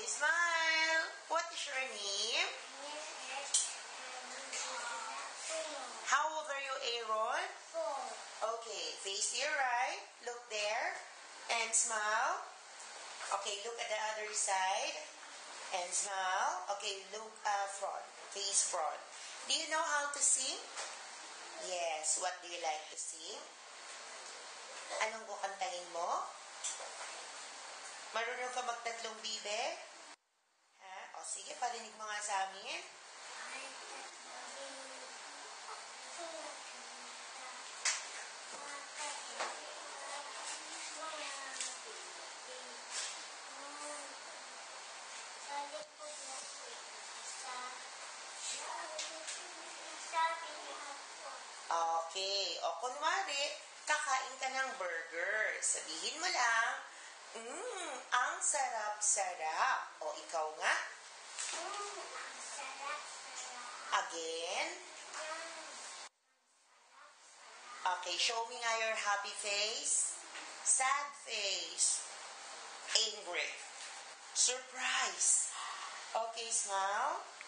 smile. What is your name? How old are you, Aaron? 4. Okay, face to your right. Look there. And smile. Okay, look at the other side. And smile. Okay, look front. Face front. Do you know how to sing? Yes. What do you like to sing? Anong kukantahin mo? Marunong ka magtatlong bibe? Ha? O sige, parinig mo nga sa amin. Okay. O kunwari, kakain ka ng burger. Sabihin mo lang, ang sarap-sarap. O ikaw nga. Ang sarap-sarap. Again. Okay, show me nga your happy face. Sad face. Angry. Surprise. Okay, smile.